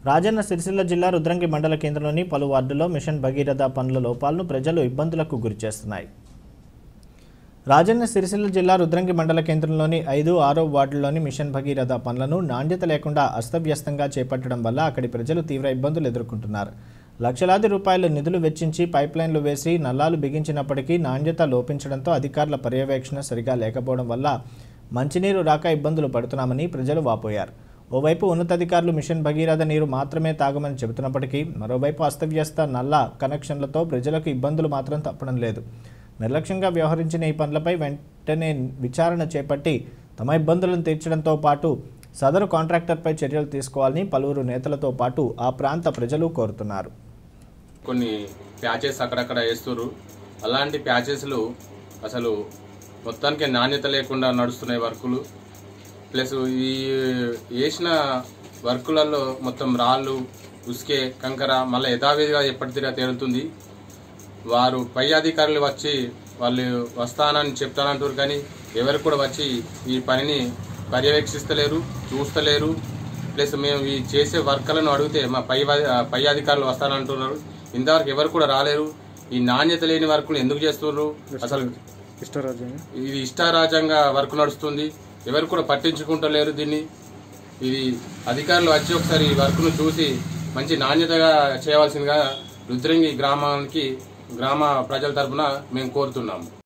రాజన్న సిరిసిల్ల జిల్లా రుద్రంగి మండల కేంద్రంలోని పలు వార్డుల్లో మిషన్ భగీరథ పనుల లోపాలను ప్రజలు ఇబ్బందులకు గురిచేస్తున్నాయి. రాజన్న సిరిసిల్ల జిల్లా రుద్రంగి మండల కేంద్రంలోని 5, 6 వార్డుల్లోని మిషన్ భగీరథ పనులను నాణ్యత లేకుండా అస్తవ్యస్తంగా చేపట్టడం వల్ల అక్కడి ప్రజలు తీవ్ర ఇబ్బందులు ఎదుర్కొంటున్నారు. లక్షలాది రూపాయల నిధులు వెచ్చించి పైప్లైన్లు వేసి నల్లాలు బిగించినప్పటికీ నాణ్యత లోపించడంతో అధికారుల పర్యవేక్షణ సరిగా లేకపోవడం వల్ల మంచినీరు రాక ఇబ్బందులు పడుతున్నామని ప్రజలు వాపోయారు. ఓవైపు ఉన్నతాధికారులు మిషన్ భగీరథ నీరు మాత్రమే తాగమని చెబుతున్నప్పటికీ మరోవైపు అస్తవ్యస్త నల్ల కనెక్షన్లతో ప్రజలకు ఇబ్బందులు మాత్రం తప్పడం లేదు. నిర్లక్ష్యంగా వ్యవహరించిన ఈ పనులపై వెంటనే విచారణ చేపట్టి తమ ఇబ్బందులను తీర్చడంతో పాటు సదరు కాంట్రాక్టర్పై చర్యలు తీసుకోవాలని పలువురు నేతలతో పాటు ఆ ప్రాంత ప్రజలు కోరుతున్నారు. కొన్ని ప్యాచెస్ అక్కడక్కడ వేస్తున్నారు. అలాంటి ప్యాచెస్లు అసలు మొత్తానికి నాణ్యత లేకుండా నడుస్తున్నాయి వర్కులు. ప్లస్ ఈ వేసిన వర్కులలో మొత్తం రాళ్ళు, ఉసుకే, కంకర మళ్ళీ యథావిధిగా ఎప్పటిదిగా తేలుతుంది. వారు పై అధికారులు వచ్చి వాళ్ళు వస్తానని చెప్తానంటారు, కానీ ఎవరు కూడా వచ్చి ఈ పనిని పర్యవేక్షిస్తలేరు, చూస్తలేరు. ప్లస్ మేము ఈ చేసే వర్కలను అడిగితే మా పై అధికారులు వస్తానంటున్నారు. ఇంతవరకు ఎవరు కూడా రాలేరు. ఈ నాణ్యత లేని వర్కులు ఎందుకు చేస్తున్నారు? అసలు ఇది ఇష్టారాజ్యంగా వర్క్ నడుస్తుంది. ఎవరు కూడా పట్టించుకుంటలేరు దీన్ని. ఇది అధికారులు వచ్చి ఒకసారి ఈ వర్క్ను చూసి మంచి నాణ్యతగా చేయవలసిందిగా రుద్రంగి గ్రామ ప్రజల తరఫున మేము కోరుతున్నాము.